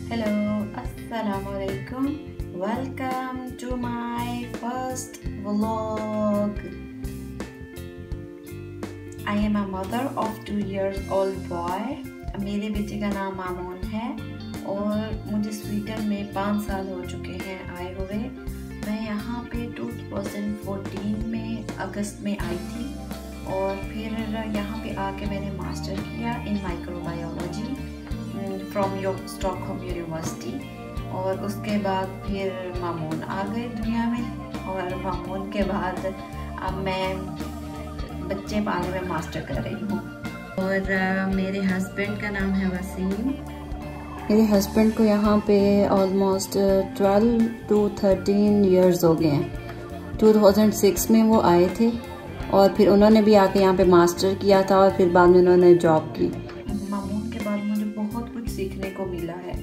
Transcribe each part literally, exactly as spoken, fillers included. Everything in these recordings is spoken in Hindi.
Hello, Assalamualaikum. Welcome to my first vlog. I am a mother of two years old boy. मेरे बेटे का नाम मामून है और मुझे स्वीडन में पाँच साल हो चुके हैं आए हुए। मैं यहाँ पे दो हज़ार चौदह में अगस्त में आई थी और फिर यहाँ पे आके मैंने मास्टर किया in microbiology from Stockholm University और उसके बाद फिर मामून आ गए दुनिया में और मामून के बाद अब मैं बच्चे पालने में मास्टर कर रही हूँ। और uh, मेरे हस्बैंड का नाम है वसीम। मेरे हस्बैंड को यहाँ पे almost twelve to thirteen years हो गए हैं। दो हज़ार छह में वो आए थे और फिर उन्होंने भी आके यहाँ पे मास्टर किया था और फिर बाद में उन्होंने जॉब की। मामून के बाद मुझे बहुत कुछ सीखने को मिला है।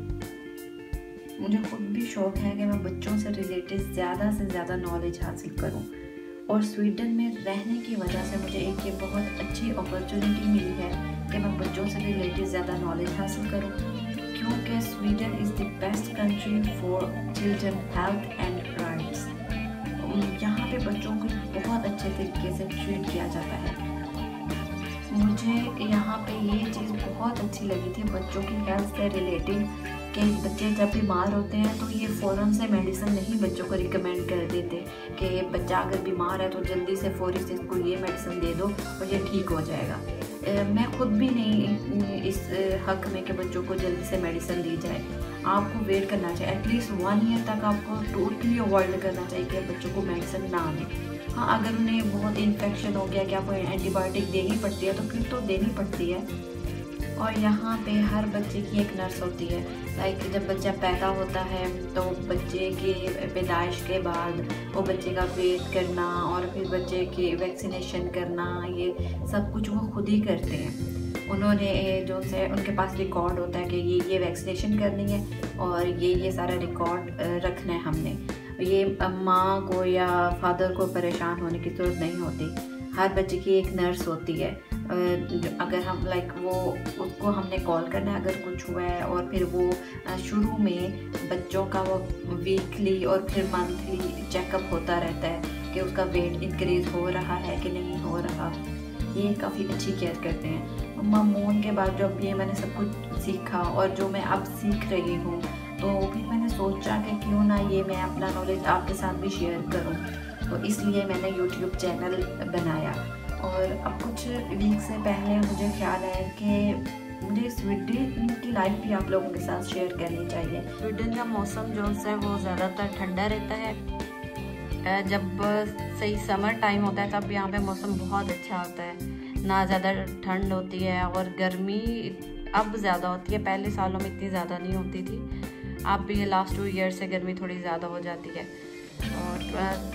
मुझे खुद भी शौक है कि मैं बच्चों से रिलेटेड ज़्यादा से ज़्यादा नॉलेज हासिल करूँ और स्वीडन में रहने की वजह से मुझे एक ये बहुत अच्छी अपॉर्चुनिटी मिली है कि मैं बच्चों से रिलेटेड ज़्यादा नॉलेज हासिल करूँ, क्योंकि Sweden is the best country for children health and rights. यहाँ पे बच्चों को बहुत अच्छे तरीके से ट्रीट किया जाता है। मुझे यहाँ पे ये चीज़ बहुत अच्छी लगी थी बच्चों की हेल्थ से रिलेटेड कि बच्चे जब बीमार होते हैं तो ये फ़ौरन से मेडिसिन नहीं बच्चों को रिकमेंड कर देते कि बच्चा अगर बीमार है तो जल्दी से फौरी से इसको ये मेडिसिन दे दो और ये ठीक हो जाएगा। मैं खुद भी नहीं इस हक में कि बच्चों को जल्दी से मेडिसिन दी जाए। आपको वेट करना चाहिए, एटलीस्ट वन ईयर तक आपको टोटली अवॉइड करना चाहिए कि बच्चों को मेडिसिन ना दें। हाँ, अगर उन्हें बहुत इन्फेक्शन हो गया कि आपको एंटीबायोटिक देनी पड़ती है तो फिर तो देनी पड़ती है। और यहाँ पे हर बच्चे की एक नर्स होती है। लाइक जब बच्चा पैदा होता है तो बच्चे की पैदाइश के बाद वो बच्चे का वेट करना और फिर बच्चे की वैक्सीनेशन करना, ये सब कुछ वो खुद ही करते हैं। उन्होंने जो से उनके पास रिकॉर्ड होता है कि ये ये वैक्सीनेशन करनी है और ये ये सारा रिकॉर्ड रखना है हमने। ये माँ को या फादर को परेशान होने की ज़रूरत नहीं होती। हर बच्चे की एक नर्स होती है। अगर हम लाइक वो उसको हमने कॉल करना है अगर कुछ हुआ है और फिर वो शुरू में बच्चों का वो वीकली और फिर मंथली चेकअप होता रहता है कि उसका वेट इंक्रीज़ हो रहा है कि नहीं हो रहा। ये काफ़ी अच्छी केयर करते हैं। मामून के बाद जब ये मैंने सब कुछ सीखा और जो मैं अब सीख रही हूँ तो फिर मैंने सोचा कि क्यों ना ये मैं अपना नॉलेज आपके साथ भी शेयर करूँ, तो इसलिए मैंने यूट्यूब चैनल बनाया। और अब कुछ वीक से पहले मुझे ख्याल है कि मुझे स्वीडन की लाइफ भी आप लोगों के साथ शेयर करनी चाहिए। स्वीडन का मौसम जो है वो ज़्यादातर ठंडा रहता है। जब सही समर टाइम होता है तब यहाँ पे मौसम बहुत अच्छा होता है, ना ज़्यादा ठंड होती है और गर्मी अब ज़्यादा होती है। पहले सालों में इतनी ज़्यादा नहीं होती थी, अब ये लास्ट टू ईयर से गर्मी थोड़ी ज़्यादा हो जाती है। और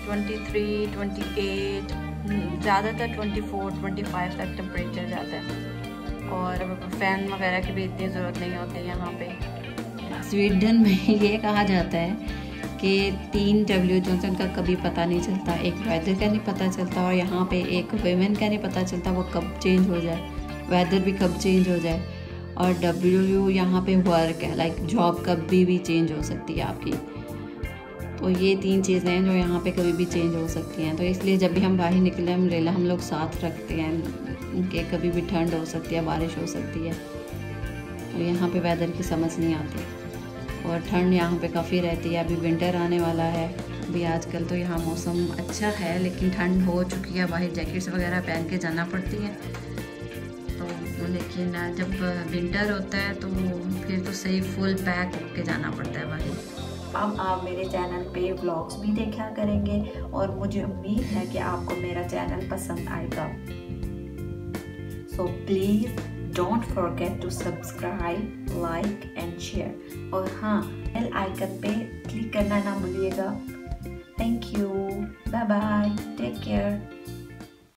तेईस, अट्ठाईस, ज़्यादातर चौबीस, पच्चीस तक टेम्परेचर जाता है और फ़ैन वगैरह की भी इतनी ज़रूरत नहीं होती यहाँ पे। स्वीडन में ये कहा जाता है कि तीन डब्ल्यू जो से उनका कभी पता नहीं चलता। एक वेदर का नहीं पता चलता और यहाँ पे एक वेमेन का नहीं पता चलता वो कब चेंज हो जाए, वेदर भी कब चेंज हो जाए। और डब्ल्यू यहाँ पे वर्क है, लाइक जॉब कभी भी चेंज हो सकती है आपकी। तो ये तीन चीज़ें हैं जो यहाँ पे कभी भी चेंज हो सकती हैं। तो इसलिए जब भी हम बाहर निकले अम्ब्रेला हम लोग साथ रखते हैं कि कभी भी ठंड हो सकती है, बारिश हो सकती है। तो यहाँ पे वेदर की समझ नहीं आती और ठंड यहाँ पे काफ़ी रहती है। अभी विंटर आने वाला है। अभी आजकल तो यहाँ मौसम अच्छा है लेकिन ठंड हो चुकी है, बाहर जैकेट्स वगैरह पहन के जाना पड़ती है। तो लेकिन जब विंटर होता है तो फिर तो सही फुल पैक होके जाना पड़ता है बाहर। अब आप मेरे चैनल पे व्लॉग्स भी देखा करेंगे और मुझे उम्मीद है कि आपको मेरा चैनल पसंद आएगा। So please don't forget to subscribe, like and share और हाँ, बेल आइकन पे क्लिक करना ना भूलिएगा। Thank you, bye bye, take care.